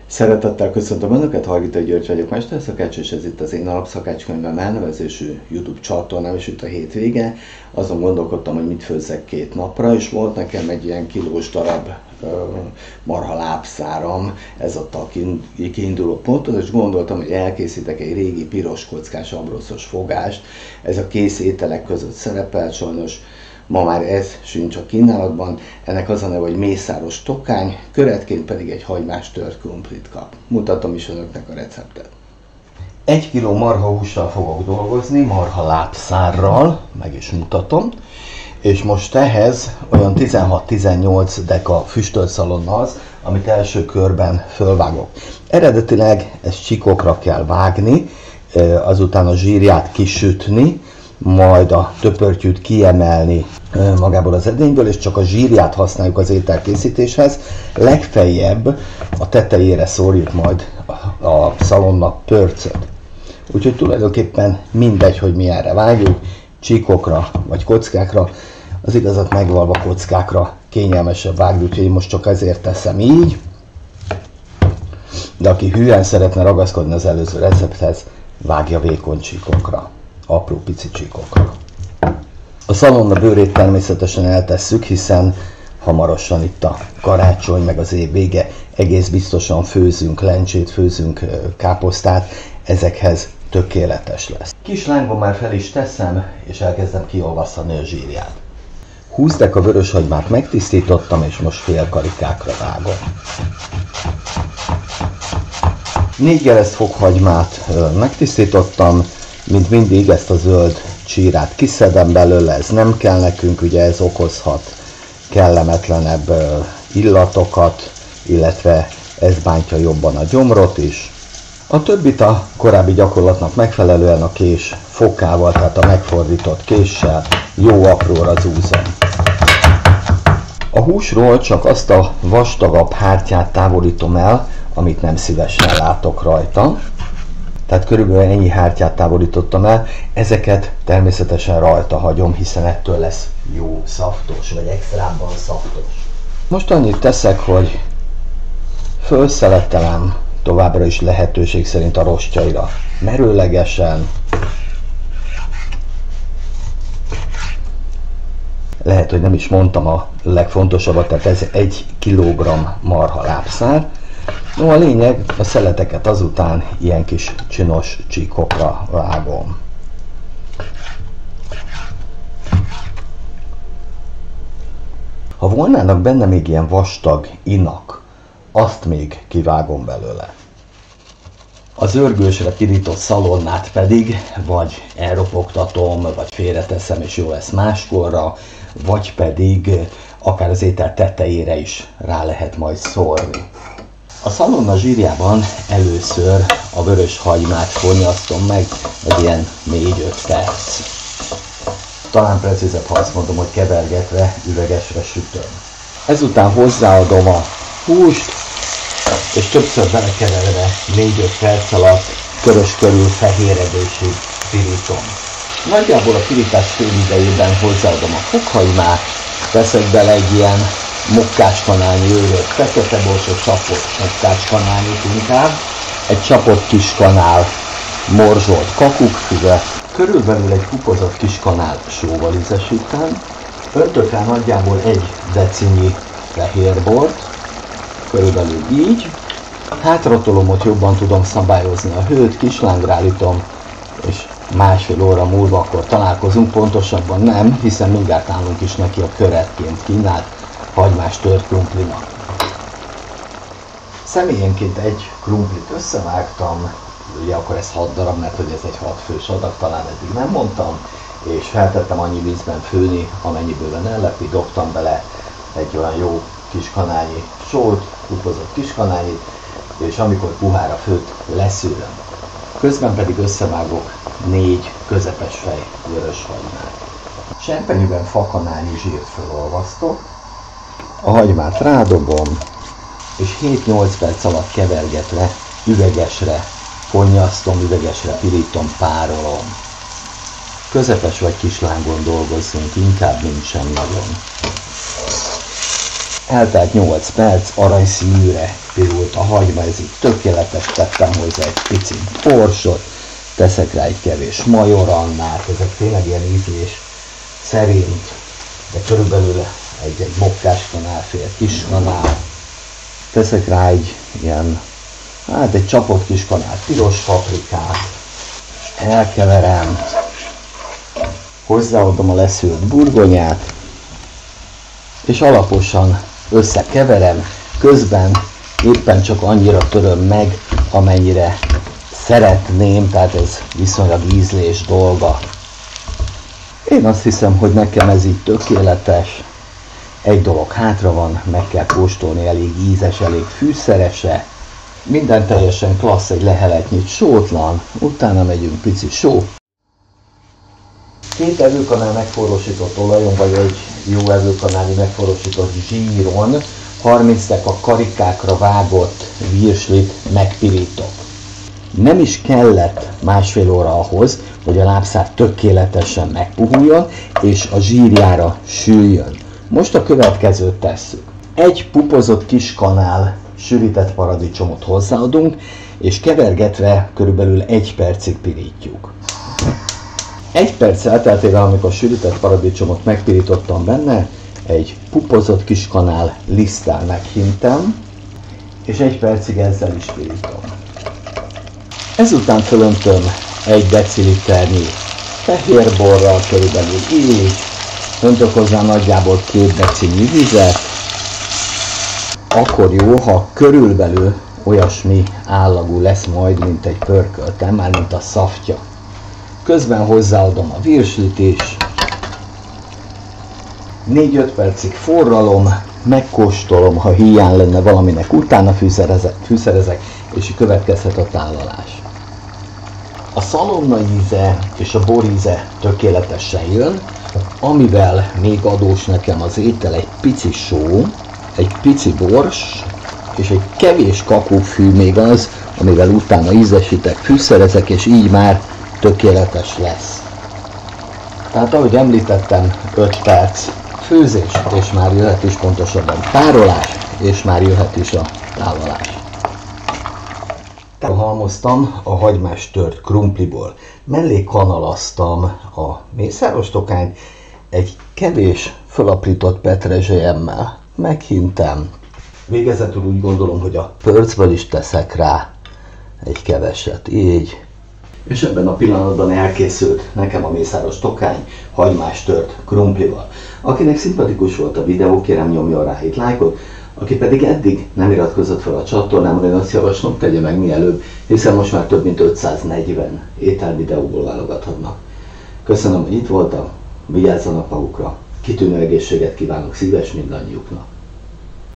Szeretettel köszöntöm Önöket, Hargita György vagyok, mesterszakács, és ez itt az én alapszakácskönyvem elnevezésű YouTube csatornám, és itt a hétvége. Azon gondolkodtam, hogy mit főzzek 2 napra, és volt nekem egy ilyen kilós darab marha lábszáram, ez adta a kiinduló pontot, és gondoltam, hogy elkészítek egy régi piros kockás abroszos fogást. Ez a kész ételek között szerepel, sajnos ma már ez sincs a kínálatban. Ennek az a neve, hogy mészáros tokány, köretként pedig egy hagymás tört krumplit kap. Mutatom is Önöknek a receptet. 1 kg marhahússal fogok dolgozni, marha lábszárral, meg is mutatom. És most ehhez olyan 16-18 deka füstölt szalonna az, amit első körben fölvágok. Eredetileg ezt csíkokra kell vágni, azután a zsírját kisütni, majd a töpörtyűt kiemelni magából az edényből, és csak a zsírját használjuk az ételkészítéshez. Legfeljebb a tetejére szórjuk majd a szalonna pörcöt. Úgyhogy tulajdonképpen mindegy, hogy milyenre vágjuk, csíkokra vagy kockákra, az igazat megvalva kockákra kényelmesebb vágni, úgyhogy én most csak ezért teszem így. De aki hűen szeretne ragaszkodni az előző recepthez, vágja vékony csíkokra, apró pici csíkokra. A szalonna bőrét természetesen eltesszük, hiszen hamarosan itt a karácsony, meg az év vége, egész biztosan főzünk lencsét, főzünk káposztát, ezekhez tökéletes lesz. Kis lángban már fel is teszem, és elkezdem kiolvasztani a zsírját. 20 deka vöröshagymát megtisztítottam, és most félkarikákra vágom. 4 gereszt fokhagymát megtisztítottam, mint mindig ezt a zöld csírát kiszedem belőle, ez nem kell nekünk, ugye ez okozhat kellemetlenebb illatokat, illetve ez bántja jobban a gyomrot is. A többit a korábbi gyakorlatnak megfelelően a kés fokával, tehát a megfordított késsel jó apróra zúzom. A húsról csak azt a vastagabb hártyát távolítom el, amit nem szívesen látok rajta. Tehát körülbelül ennyi hártyát távolítottam el, ezeket természetesen rajta hagyom, hiszen ettől lesz jó szaftos, vagy extrábban szaftos. Most annyit teszek, hogy felszeletelem továbbra is lehetőség szerint a rostjaira merőlegesen. Lehet, hogy nem is mondtam a legfontosabbat, tehát ez 1 kg marha lábszár. No, a lényeg, a szeleteket azután ilyen kis csinos csíkokra vágom. Ha volnának benne még ilyen vastag inak, azt még kivágom belőle. Az örgősre pirított szalonnát pedig vagy elropogtatom, vagy félreteszem és jó lesz máskorra, vagy pedig akár az étel tetejére is rá lehet majd szórni. A szalonna zsírjában először a vörös hagymát fornyasztom meg egy ilyen 4-5 perc. Talán precízebb, ha azt mondom, hogy kevergetve, üvegesre sütöm. Ezután hozzáadom a húst, és többször belekeverve 4-5 perc alatt körös körül fehéredésig pirítom. Nagyjából a pirítás fél idejében hozzáadom a fokhagymát, teszek bele egy ilyen mokkáskanálnyi őröt, fekete-borsot csapott mokkáskanálnyit inkább, egy csapott kis kanál morzsolt kakukkfüvet, körülbelül egy kupozott kis kanál sóval ízesítem, öntök rá nagyjából 1 decinyi fehérbort, körülbelül így, hátratolom, hogy jobban tudom szabályozni a hőt, kislángra állítom, és másfél óra múlva akkor találkozunk, pontosabban nem, hiszen mindjárt állunk is neki a köretként kínált hagymás tört krumplinak. Személyenként 1 krumplit összevágtam, ugye akkor ez 6 darab, mert hogy ez egy 6 fős adag, talán eddig nem mondtam, és feltettem annyi vízben főni, amennyiből ellepi, dobtam bele egy olyan jó kis kanálnyi sót, kupozott kis kanálnyit, és amikor puhára főtt, leszűröm. Közben pedig összevágok 4 közepes fej vörös hagymát. Serpenyőben fakanálnyi zsírt felolvasztok, a hagymát rádobom, és 7-8 perc alatt kevergetve üvegesre fonnyasztom, üvegesre pirítom, párolom. Közepes vagy kis lángon dolgozzunk, inkább mint sem nagyon. Eltelt 8 perc, aranyszínűre megpirult a hagyma, ez így tökéletes, tettem hozzá egy pici borsot, teszek rá egy kevés majorannát, ezek tényleg ilyen ízlés szerint, de körülbelül egy mokkáskanál, fél kiskanál. Teszek rá egy ilyen, egy csapott kiskanál piros paprikát, elkeverem, hozzáadom a leszült burgonyát, és alaposan összekeverem, közben éppen csak annyira töröm meg, amennyire szeretném, tehát ez viszonylag ízlés dolga. Én azt hiszem, hogy nekem ez így tökéletes. Egy dolog hátra van, meg kell kóstolni, elég ízes, elég fűszerese. Minden teljesen klassz, egy leheletnyit sótlan, utána megyünk pici só. 2 evőkanál megforrósított olajon, vagy egy jó evőkanálnyi megforrósított zsíron 30 deka karikákra vágott virslit megpirítok. Nem is kellett másfél óra ahhoz, hogy a lábszár tökéletesen megpuhuljon, és a zsírjára süljön. Most a következőt tesszük. Egy pupozott kiskanál sűrített paradicsomot hozzáadunk, és kevergetve körülbelül 1 percig pirítjuk. 1 perc elteltével, amikor sűrített paradicsomot megpirítottam benne, egy pupozott kiskanál liszttel meghintem, és 1 percig ezzel is pirítom. Ezután fölöntöm 1 deciliternyi fehérborral, körülbelül így, öntök hozzá nagyjából 2 decinyi vizet, akkor jó, ha körülbelül olyasmi állagú lesz majd, mint egy pörköltem, már mint a szaftja. Közben hozzáadom a virslit is, 4-5 percig forralom, megkóstolom, ha hiány lenne valaminek, utána fűszerezek, és következhet a tálalás. A szalonna íze és a bor íze tökéletesen jön, amivel még adós nekem az étel egy pici só, egy pici bors, és egy kevés kakófű még az, amivel utána ízesítek, fűszerezek, és így már tökéletes lesz. Tehát ahogy említettem, 5 perc főzés, és már jöhet is pontosabban tárolás, és már jöhet is a tálalás. Halmoztam a hagymás tört krumpliból, mellé kanalaztam a mészáros tokányt egy kevés fölaprított petrezselyemmel, meghintem. Végezetül úgy gondolom, hogy a pörcből is teszek rá egy keveset, így. És ebben a pillanatban elkészült nekem a mészáros tokány hagymás tört krumplival. Akinek szimpatikus volt a videó, kérem nyomjon rá egy lájkot, aki pedig eddig nem iratkozott fel a csatornámra, én azt javaslom, tegye meg mielőbb, hiszen most már több mint 540 ételvideóból válogathatnak. Köszönöm, hogy itt voltam, vigyázzanak magukra, kitűnő egészséget kívánok szíves mindannyiuknak.